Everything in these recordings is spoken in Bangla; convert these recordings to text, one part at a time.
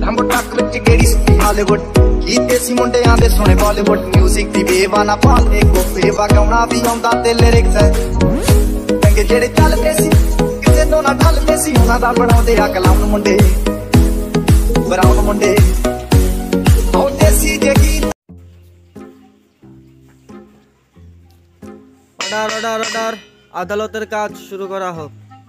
लंबो ट्रक विच केड़ी सुनी हॉलीवुड गीते सी मुंडियां दे सोने बॉलीवुड म्यूजिक दी बेवाना पाले को बेवा गाउणा भी आउंदा ते लिरिक्स चंगे जेड़े चलदे सी किसे तो ना ढलदे सी उन्हां दा बनाउंदे आ कलाउन मुंडे ब्राउन मुंडे ओ देसी जे गीत অর্ডার অর্ডার অর্ডার আদালতের কাজ শুরু করা হোক।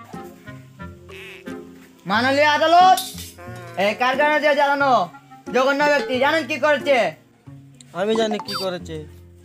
মাননীয় আদালত, এই কারখানা যে জ্বালানো জঘন্য ব্যক্তি জানেন কি করেছে? আমি জানি কি করেছে।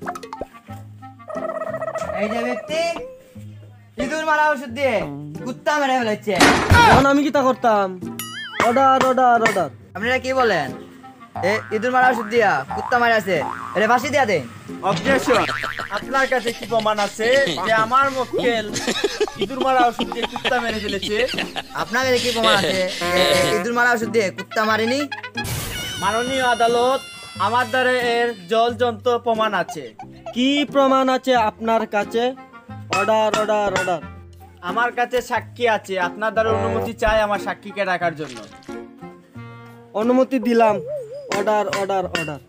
এই যে ব্যক্তি ইঁদুর মারা ওষুধ দিয়ে কুত্তা মেরে ফেলেছে। তখন আমি কি তা করতাম? Order order order. আপনারা কি বলেন? ইঁদুর মারা ওষুধ দিয়া কুত্তা মারা আছে, এটা ফাঁসি দিয়া দেন। অবজেকশন, আপনার কাছে কি প্রমাণ আছে যে আমার মক্কেল ইঁদুর মারা ওষুধ দিয়ে কুত্তা মেরে ফেলেছে? আপনার কাছে কি প্রমাণ আছে ইঁদুর মারা ওষুধ দিয়ে কুত্তা মারেনি? মাননীয় আদালত, আমার দ্বারা এর জলজন্ত প্রমাণ আছে। কি প্রমাণ আছে আপনার কাছে? Order order order. আমার কাছে সাক্ষী আছে, আপনার দ্বারা অনুমতি চাই আমার সাক্ষীকে রাখার জন্য। অনুমতি দিলাম। Order order order.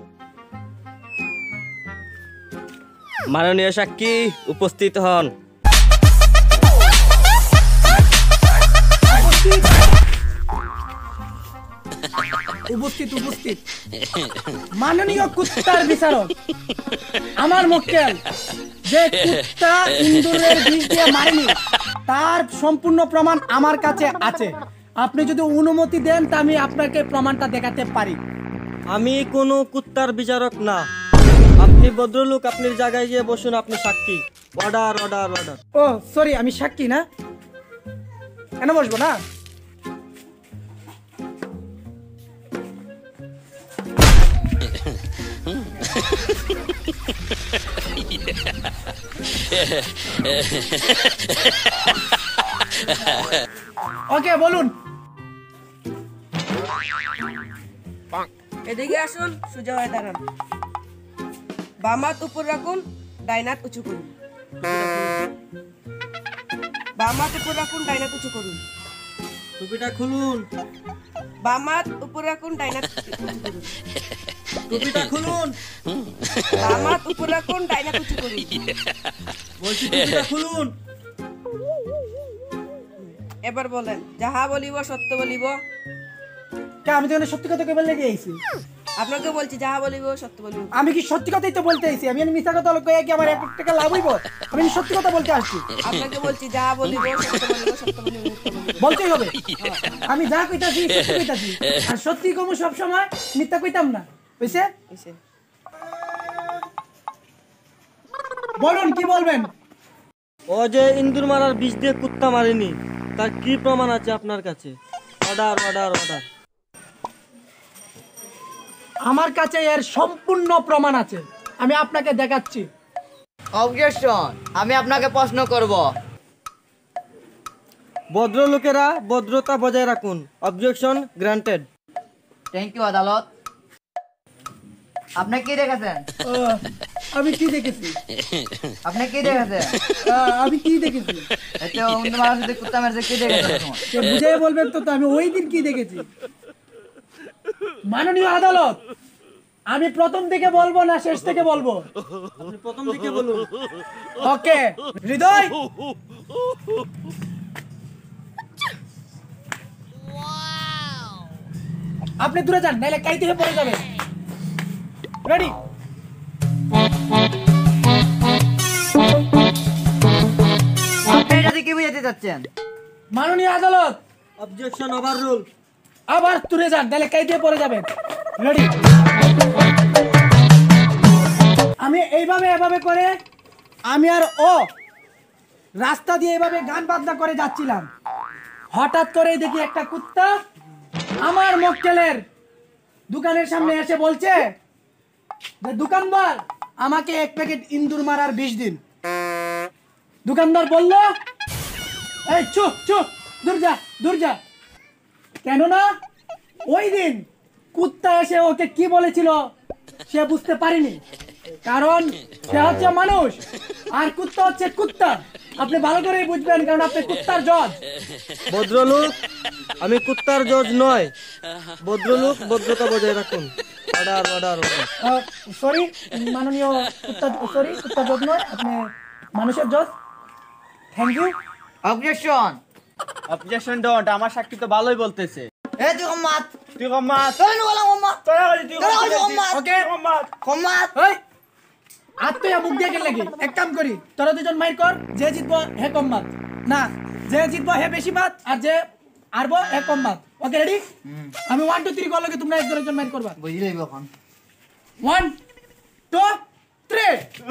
মাননীয় সাক্ষী উপস্থিত হন। উপস্থিত উপস্থিত মাননীয় কুত্তার বিচারক, আমার মক্কেল যে কুত্তা ইন্দুরের বিষ দিয়ে মারেনি তার সম্পূর্ণ প্রমাণ আমার কাছে আছে। আপনি যদি অনুমতি দেন তা আমি আপনাকে প্রমাণটা দেখাতে পারি। আমি কোনো কুত্তার বিচারক না। আপনি ভদ্রলোক, আপনার জায়গায় গিয়ে বসুন, আপনি সাক্ষী। Order order order. Oh sorry, আমি সাক্ষী না, কেন বসবো না? ওকে বলুন। এদিকে আসুন, সোজা হয়ে দাঁড়ান। বাম হাত উপর রাখুন, ডাইন হাত উঁচু করুন। বাম হাত উপর রাখুন, ডাইন হাত উঁচু করুন। টুপিটা খুলুন। বাম হাত উপর রাখুন, ডাইন হাত উঁচু করুন। টুপিটা খুলুন। বাম হাত উপর রাখুন, ডাইন হাত উঁচু করুন। বলছি টুপিটা খুলুন। এবার বলেন, যাহা বলিব সত্য বলিব। আমি তো সত্যি কথা কেবল লেগে আইছি। আপনাকে বলছি যাহা বলিব সত্য বলিব। আমি কি সত্যি কথাই তো বলতে আইছি? আমি মিথ্যা কথা কয়ে কি আমার 1 টাকা লাভ হইব? আমি সত্যি কথা বলতে আসছি। আপনাকে বলছি যাহা বলিব সত্য বলিব, সত্য বলিব, মিথ্যা বলিব। বলতেই হবে। আমি যা কইতাছি সত্যি কইতাছি, আর সত্যি কমু সব সময়, মিথ্যা কইতাম না, বুঝছে? বলুন কি বলবেন? ও যে ইন্দুর মারার বিষ দিয়ে কুত্তা মারেনি, তার কি প্রমাণ আছে আপনার কাছে? Order order order. আমার কাছে এর সম্পূর্ণ প্রমাণ আছে, আমি আপনাকে দেখাচ্ছি। অবজেকশন, আমি আপনাকে প্রশ্ন করব। ভদ্রলোকেরা ভদ্রতা বজায় রাখুন। Objection granted. থ্যাংক ইউ আদালত। আপনি কি দেখেছেন? আমি কি দেখেছি? আপনি কি দেখেছেন? আমি কি দেখেছি? এতে অন্য মানুষ যদি কুত্তা মেরেছে, কি দেখেছেন? সে বুঝাই বলবেন তো, আমি ওই দিন কি দেখেছি। মাননীয় আদালত, আমি প্রথম থেকে বলবো না শেষ থেকে বলবো? আপনি প্রথম দিকে বলুন। ওকে, হৃদয় আপনি দূরে যান, নাইলে কাইতে হয়ে পড়ে যাবে। রেডি? আপনি এটাতে কি বুঝাতে চাচ্ছেন? মাননীয় আদালত, অবজেকশন ওভাররুল। আবার দূরে যান, নাইলে কাইতে পড়ে যাবেন। রেডি? আমি এইভাবে এভাবে করে আমি আর ও রাস্তা দিয়ে এইভাবে গান বাজনা করে যাচ্ছিলাম। হঠাৎ করে দেখি একটা কুত্তা আমার মক্কেলের দোকানের সামনে এসে বলছে যে দোকানদার, আমাকে 1 প্যাকেট ইন্দুর মারার বিষ দিন। দোকানদার বলল, এই চুপ চুপ, দূর যা দূর যা। কেননা ওই দিন কুত্তা এসে ওকে কি বলেছিল সে বুঝতে পারেনি, কারণ সে হচ্ছে মানুষ আর কুত্তা হচ্ছে কুত্তা। আপনি ভালো করেই বুঝবেন, কারণ আপনি কুত্তার জজ। ভদ্রলোক, আমি কুত্তার জজ নয়। ভদ্রলোক, ভদ্রতা বজায় রাখুন। Order order order. সরি মাননীয় কুত্তা, সরি কুত্তা জজ নয়, আপনি মানুষের জজ। Thank you. Objection. Objection don't, আমার সাক্ষী তো ভালোই বলতেছে। এ তুই কম্মাত, তুই কম্মাত, তুই বলা কম্মাত, তোরা বলি তুই তোরা বলি কম্মাত, ওকে কম্মাত। কম্মাত। ওই আত্মীয় মুখ দিয়ে গেলে এক কাম করি, তোরা দুজন মাইর কর, যে জিতবো হে কম মাত, না যে জিতবো হে বেশি মাত, আর যে হারবো হে কম মাত। Okay ready? আমি 1 2 3 করলে তোমরা একজন মাইর করবা। বুঝলি এখন 1 2 3।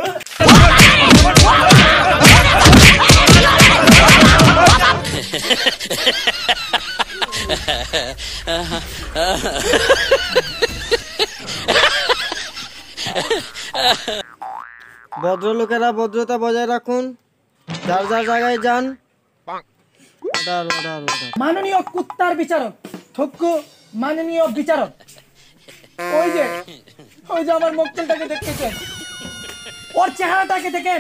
ভদ্রলোকেরা ভদ্রতা বজায় রাখুন, যার যার জায়গায় যান। Order order order. মাননীয় কুত্তার বিচারক, থক্কু মাননীয় বিচারক, ওই যে আমার মক্কেলটাকে দেখতেছেন, ওর চেহারাটাকে দেখেন,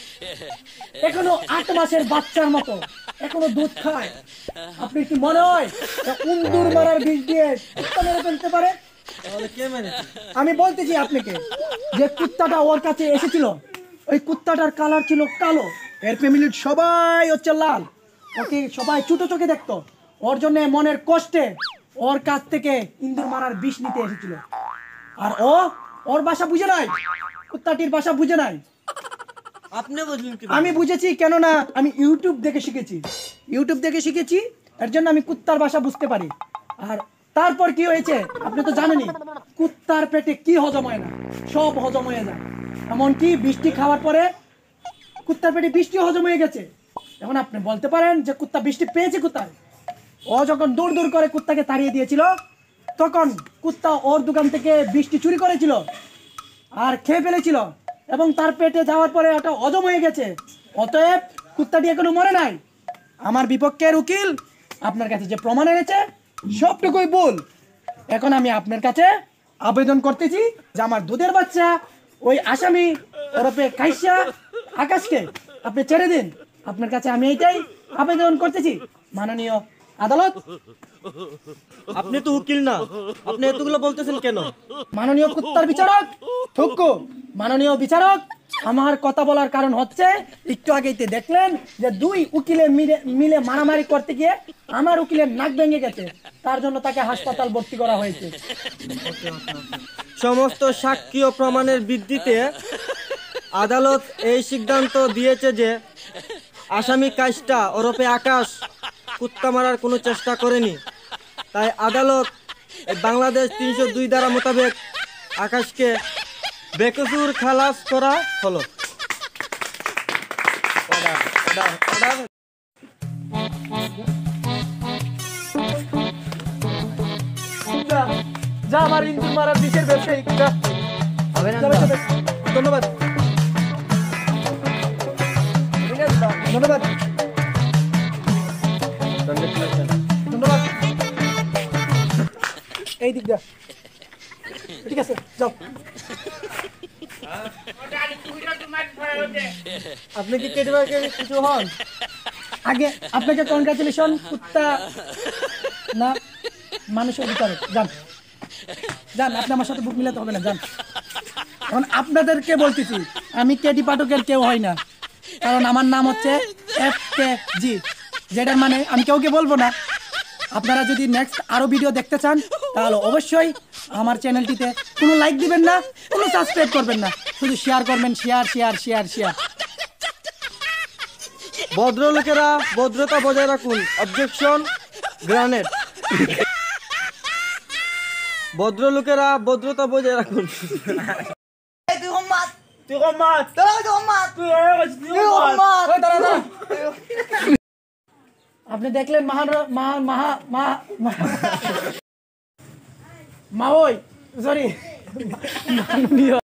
এখনো 8 মাসের বাচ্চার মতো, এখনো দুধ খায়। আপনি কি মনে হয় উন্দুর মারার বিষ দিয়ে কুত্তা মেরে ফেলতে পারে? তাহলে কে মেরেছে? আমি বলতেছি আপনাকে যে কুত্তাটা ওর কাছে এসেছিল, ওই কুত্তাটার কালার ছিল কালো, এর ফ্যামিলির সবাই হচ্ছে লাল, ওকে সবাই ছোটো চোখে দেখতো, ওর জন্য মনের কষ্টে ওর কাছ থেকে ইন্দুর মারার বিষ নিতে এসেছিল। আর ওর ভাষা বুঝে নাই, কুত্তাটির ভাষা বুঝে নাই। আপনি বুঝলেন কি? আমি বুঝেছি, কেননা আমি ইউটিউব দেখে শিখেছি, এর জন্য আমি কুত্তার ভাষা বুঝতে পারি। আর তারপর কি হয়েছে আপনি তো জানেনই, কুত্তার পেটে কি হজম হয় না, সব হজম হয়ে যায়। এমনকি বৃষ্টি খাওয়ার পরে কুত্তার পেটে বৃষ্টি হজম হয়ে গেছে। এখন আপনি বলতে পারেন যে কুত্তা বৃষ্টি পেয়েছে কোথায়? ও যখন দৌড় দৌড় করে কুত্তাকে তাড়িয়ে দিয়েছিল, তখন কুত্তা ওর দোকান থেকে বৃষ্টি চুরি করেছিল আর খেয়ে ফেলেছিল, এবং তার পেটে যাওয়ার পরে ওটা হজম হয়ে গেছে। অতএব কুত্তাটি এখনো মরে নাই। আমার বিপক্ষের উকিল আপনার কাছে যে প্রমাণ এনেছে সবটুকুই ভুল। এখন আমি আপনার কাছে আবেদন করতেছি যে আমার দুধের বাচ্চা ওই আসামি ওরফে কাইসা আকাশকে আপনি ছেড়ে দিন। আপনার কাছে আমি এইটাই আবেদন করতেছি মাননীয় আদালত। আপনি তো উকিল না, আপনি এতগুলো বলতেছেন কেন? মাননীয় কুত্তার বিচারক, থুকু মাননীয় বিচারক, আমার কথা বলার কারণ হচ্ছে একটু আগেইতে দেখলেন যে 2 উকিলে মিলে মারামারি করতে গিয়ে আমার উকিলের নাক ভেঙে গেছে, তার জন্য তাকে হাসপাতাল ভর্তি করা হয়েছে। সমস্ত সাক্ষী ও প্রমাণের ভিত্তিতে আদালত এই সিদ্ধান্ত দিয়েছে যে আসামি কাইস্টা ওরফে আকাশ কুত্তা মারার কোনো চেষ্টা করেনি। তাই আদালত বাংলাদেশ 302 ধারা মোতাবেক আকাশকে বেকসুর খালাস করা হলো। Order order order. যা আমার ইন্দুর মারার বিষের ব্যবসায়ী, ধন্যবাদ ধন্যবাদ ধন্যবাদ। এই দিক ঠিক আছে, যাও। আপনি কি কেটে কিছু হন? আগে আপনাকে কনগ্রাচুলেশন, কুত্তা না মানুষের বিচারক। যান, আপনি আমার সাথে বুক মিলাতে হবে না, যান। এখন আপনাদেরকে বলতেছি, আমি কেটি পাঠকের কেউ হয় না, কারণ আমার নাম হচ্ছে FKG, যেটার মানে আমি কাউকে বলবো না। আপনারা যদি নেক্সট আরো ভিডিও দেখতে চান তাহলে অবশ্যই আমার চ্যানেলটিতে কোনো লাইক দিবেন না, কোনো সাবস্ক্রাইব করবেন না, শুধু শেয়ার করবেন, শেয়ার। ভদ্রলোকেরা ভদ্রতা বজায় রাখুন। Objection granite. ভদ্রলোকেরা ভদ্রতা বজায় রাখুন। তুই কম্মাত, তুই কম্মাত, তোরা কম্মাত, তুই কম্মাত। ওই দাঁড়া। আপনি দেখলেন মাহই সরি